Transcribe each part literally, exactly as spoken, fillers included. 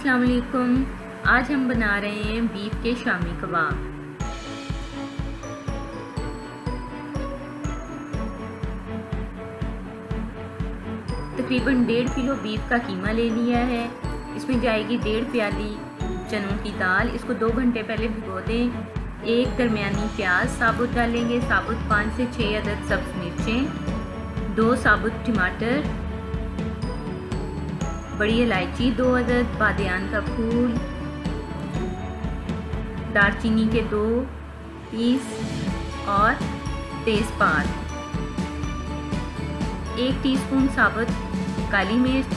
अस्सलाम वालेकुम। आज हम बना रहे हैं बीफ के शामी कबाब। तकरीबन डेढ़ किलो बीफ का कीमा ले लिया है। इसमें जाएगी डेढ़ प्याली चनों की दाल। इसको दो घंटे पहले भिगो दें। एक दरमियानी प्याज साबुत डालेंगे, साबुत पाँच से छः अदद सब्ज़ मिर्चें, दो साबुत टमाटर, बड़ी इलायची दो अदद, बादियान का फूल, दालचीनी के दो पीस और तेज़पात, एक टीस्पून साबुत काली मिर्च,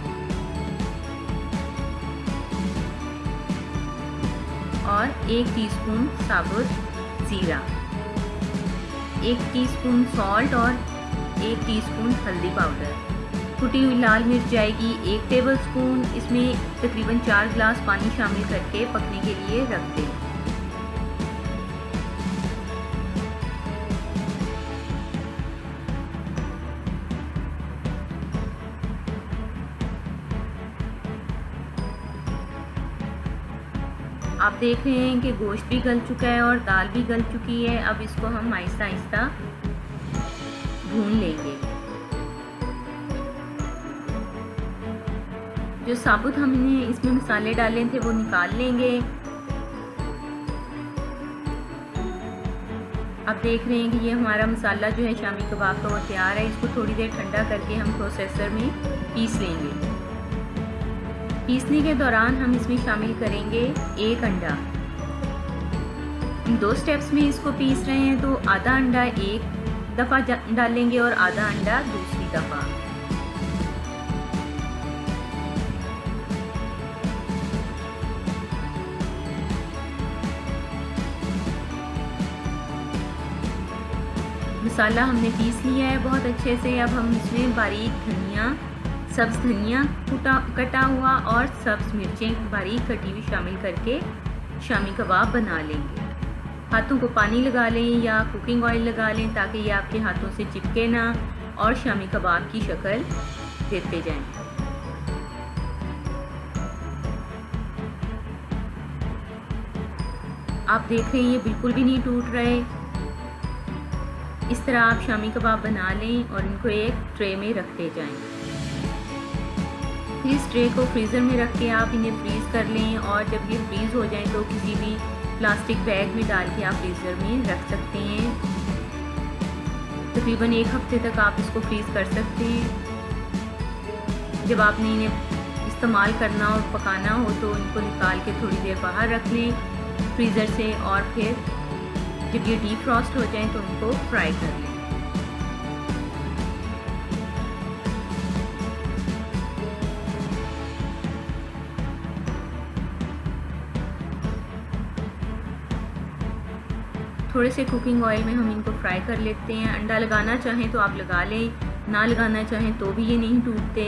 और एक टीस्पून साबुत ज़ीरा, एक टीस्पून सॉल्ट और एक टीस्पून हल्दी पाउडर। कुटी हुई लाल मिर्च जाएगी एक टेबलस्पून। इसमें तकरीबन चार गिलास पानी शामिल करके पकने के लिए रख दें। आप देख रहे हैं कि गोश्त भी गल चुका है और दाल भी गल चुकी है। अब इसको हम आहिस्ता आहिस्ता भून लेंगे। जो साबुत हमने इसमें मसाले डाले थे वो निकाल लेंगे। आप देख रहे हैं कि ये हमारा मसाला जो है शामी कबाब का वो तैयार है। इसको थोड़ी देर ठंडा करके हम प्रोसेसर में पीस लेंगे। पीसने के दौरान हम इसमें शामिल करेंगे एक अंडा। दो स्टेप्स में इसको पीस रहे हैं तो आधा अंडा एक दफ़ा डालेंगे और आधा अंडा दूसरी दफ़ा। मसाला हमने पीस लिया है बहुत अच्छे से। अब हम इसमें बारीक धनिया, सब्ज़ धनिया कटा कटा हुआ और सब्ज़ मिर्चें बारीक कटी हुई शामिल करके शामी कबाब बना लेंगे। हाथों को पानी लगा लें या कुकिंग ऑयल लगा लें ताकि ये आपके हाथों से चिपके ना और शामी कबाब की शक्ल देते जाएं। आप देख रहे हैं ये बिल्कुल भी नहीं टूट रहे। इस तरह आप शामी कबाब बना लें और इनको एक ट्रे में रखते जाएं। इस ट्रे को फ्रीज़र में रख के आप इन्हें फ्रीज़ कर लें और जब ये फ्रीज़ हो जाएं तो किसी भी प्लास्टिक बैग में डाल के आप फ्रीज़र में रख सकते हैं। तकरीबन एक हफ्ते तक आप इसको फ्रीज़ कर सकते हैं। जब आपने इन्हें इस्तेमाल करना और पकाना हो तो इनको निकाल के थोड़ी देर बाहर रख लें फ्रीज़र से और फिर जब ये डीप फ्रॉस्ट हो जाए तो उनको फ्राई कर लें। थोड़े से कुकिंग ऑयल में हम इनको फ्राई कर लेते हैं। अंडा लगाना चाहें तो आप लगा लें, ना लगाना चाहें तो भी ये नहीं टूटते।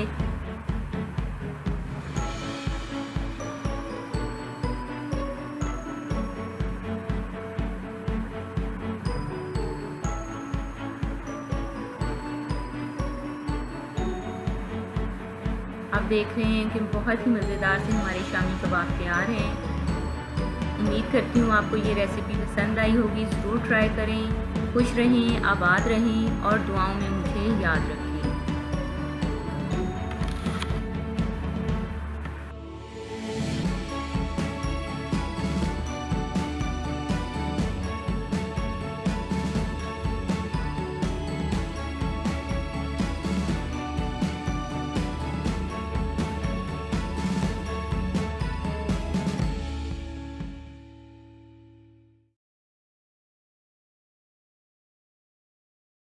आप देख रहे हैं कि बहुत ही मज़ेदार से हमारे शामी कबाब तैयार हैं। उम्मीद करती हूँ आपको ये रेसिपी पसंद आई होगी। ज़रूर ट्राई करें। खुश रहें, आबाद रहें और दुआओं में मुझे याद रखें।